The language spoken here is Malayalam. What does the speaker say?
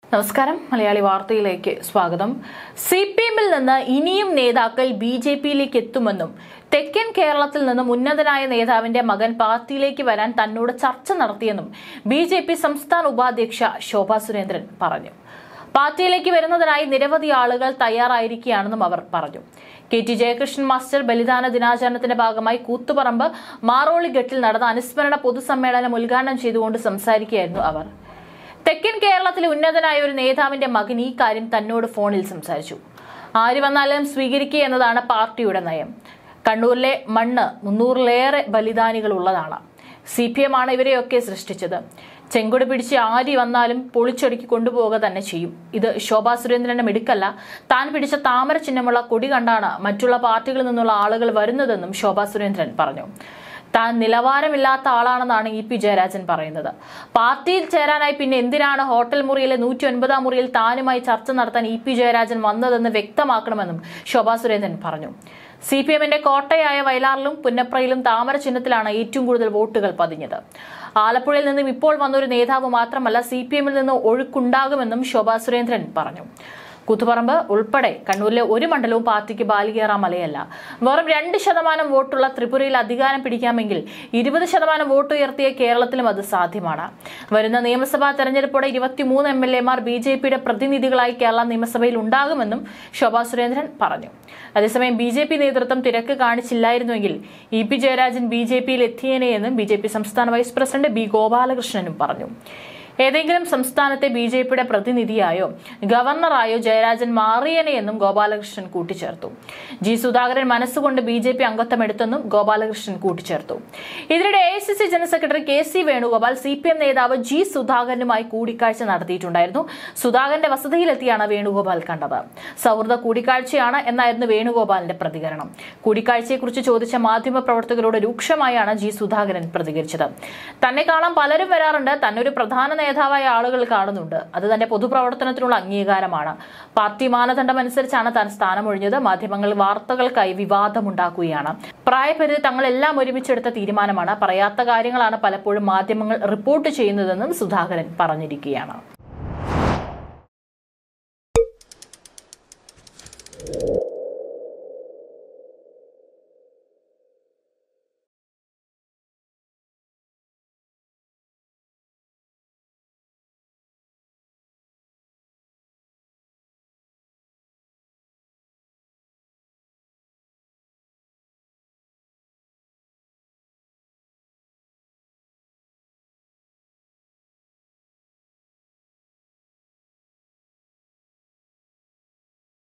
നമസ്കാരം മലയാളി വാർത്തയിലേക്ക് സ്വാഗതം. സിപിഎമ്മിൽ നിന്ന് ഇനിയും നേതാക്കൾ ബിജെപിയിലേക്ക് എത്തുമെന്നും തെക്കൻ കേരളത്തിൽ നിന്നും ഉന്നതനായ നേതാവിന്റെ മകൻ പാർട്ടിയിലേക്ക് വരാൻ തന്നോട് ചർച്ച നടത്തിയെന്നും ബിജെപി സംസ്ഥാന ഉപാധ്യക്ഷ ശോഭാ സുരേന്ദ്രൻ പറഞ്ഞു. പാർട്ടിയിലേക്ക് വരുന്നതിനായി നിരവധി ആളുകൾ തയ്യാറായിരിക്കുകയാണെന്നും അവർ പറഞ്ഞു. കെ.ടി. ജയകൃഷ്ണൻ മാസ്റ്റർ ബലിദാന ദിനാചരണത്തിന്റെ ഭാഗമായി കൂത്തുപറമ്പ് മാറോളിഘട്ടിൽ നടന്ന അനുസ്മരണ പൊതുസമ്മേളനം ഉദ്ഘാടനം ചെയ്തുകൊണ്ട് സംസാരിക്കുകയായിരുന്നു അവർ. തെക്കൻ കേരളത്തിലെ ഉന്നതനായ ഒരു നേതാവിന്റെ മകൻ ഈ കാര്യം തന്നോട് ഫോണിൽ സംസാരിച്ചു. ആര് വന്നാലും സ്വീകരിക്കുക എന്നതാണ് പാർട്ടിയുടെ നയം. കണ്ണൂരിലെ മണ്ണ് 300-ലേറെ ബലിദാനികൾ ഉള്ളതാണ്. CPM ആണ് ഇവരെയൊക്കെ സൃഷ്ടിച്ചത്. ചെങ്കൊടി പിടിച്ച് ആര് വന്നാലും പൊളിച്ചൊടുക്കി കൊണ്ടുപോവുക തന്നെ ചെയ്യും. ഇത് ശോഭാ സുരേന്ദ്രന്റെ മിടുക്കല്ല. താൻ പിടിച്ച താമര ചിഹ്നമുള്ള കൊടി കണ്ടാണ് മറ്റുള്ള പാർട്ടികളിൽ നിന്നുള്ള ആളുകൾ വരുന്നതെന്നും ശോഭാ സുരേന്ദ്രൻ പറഞ്ഞു. താൻ നിലവാരമില്ലാത്ത ആളാണെന്നാണ് EP ജയരാജൻ പറയുന്നത്. പാർട്ടിയിൽ ചേരാനായി പിന്നെ എന്തിനാണ് ഹോട്ടൽ മുറിയിലെ 109-ാം മുറിയിൽ താനുമായി ചർച്ച നടത്താൻ EP ജയരാജൻ വന്നതെന്ന് വ്യക്തമാക്കണമെന്നും ശോഭാ സുരേന്ദ്രൻ പറഞ്ഞു. CPMന്റെ കോട്ടയായ വയലാറിലും പുന്നപ്രയിലും താമര ചിഹ്നത്തിലാണ് ഏറ്റവും കൂടുതൽ വോട്ടുകൾ പതിഞ്ഞത്. ആലപ്പുഴയിൽ നിന്നും ഇപ്പോൾ വന്നൊരു നേതാവ് മാത്രമല്ല, CPMൽ നിന്ന് ഒഴുക്കുണ്ടാകുമെന്നും ശോഭാ സുരേന്ദ്രൻ പറഞ്ഞു. കൂത്തുപറമ്പ് ഉൾപ്പെടെ കണ്ണൂരിലെ ഒരു മണ്ഡലവും പാർട്ടിക്ക് ബാലികേറാ മലയല്ല. വെറും 2% വോട്ടുള്ള ത്രിപുരയിൽ അധികാരം പിടിക്കാമെങ്കിൽ 20% വോട്ട് ഉയർത്തിയ കേരളത്തിലും അത് സാധ്യമാണ്. വരുന്ന നിയമസഭാ തെരഞ്ഞെടുപ്പോടെ 23 MLAമാർ BJPയുടെ പ്രതിനിധികളായി കേരള നിയമസഭയിൽ ഉണ്ടാകുമെന്നും ശോഭാ സുരേന്ദ്രൻ പറഞ്ഞു. അതേസമയം BJP നേതൃത്വം തിരക്ക് കാണിച്ചില്ലായിരുന്നുവെങ്കിൽ EP ജയരാജൻ BJPയിൽ എത്തിയേനെയെന്നും BJP സംസ്ഥാന വൈസ് പ്രസിഡന്റ് B ഗോപാലകൃഷ്ണനും പറഞ്ഞു. ഏതെങ്കിലും സംസ്ഥാനത്തെ BJPയുടെ പ്രതിനിധിയായോ ഗവർണറായോ ജയരാജൻ മാറിയനെയെന്നും ഗോപാലകൃഷ്ണൻ കൂട്ടിച്ചേർത്തു. G സുധാകരൻ മനസ്സുകൊണ്ട് BJP അംഗത്വം എടുത്തെന്നും ഗോപാലകൃഷ്ണൻ കൂട്ടിച്ചേർത്തു. ഇതിനിടെ AICC general secretary KC Venugopal CPM നേതാവ് G സുധാകരനുമായി കൂടിക്കാഴ്ച നടത്തിയിട്ടുണ്ടായിരുന്നു. സുധാകരന്റെ വസതിയിലെത്തിയാണ് വേണുഗോപാൽ കണ്ടത്. സൗഹൃദ കൂടിക്കാഴ്ചയാണ് എന്നായിരുന്നു വേണുഗോപാലിന്റെ പ്രതികരണം. കൂടിക്കാഴ്ചയെക്കുറിച്ച് ചോദിച്ച മാധ്യമ പ്രവർത്തകരോട് രൂക്ഷമായാണ് G സുധാകരൻ പ്രതികരിച്ചത്. തന്നെ കാണാൻ പലരും വരാറുണ്ട്. തന്നൊരു പ്രധാന നേതാവായ ആളുകൾ കാണുന്നുണ്ട്. അത് തന്റെ പൊതുപ്രവർത്തനത്തിനുള്ള അംഗീകാരമാണ്. പാർട്ടി മാനദണ്ഡം അനുസരിച്ചാണ് താൻ സ്ഥാനമൊഴിഞ്ഞത്. മാധ്യമങ്ങൾ വാർത്തകൾക്കായി വിവാദമുണ്ടാക്കുകയാണ്. പ്രായപരിധി തങ്ങളെല്ലാം ഒരുമിച്ചെടുത്ത തീരുമാനമാണ്. പറയാത്ത കാര്യങ്ങളാണ് പലപ്പോഴും മാധ്യമങ്ങൾ റിപ്പോർട്ട് ചെയ്യുന്നതെന്നും സുധാകരൻ പറഞ്ഞിരിക്കുകയാണ്.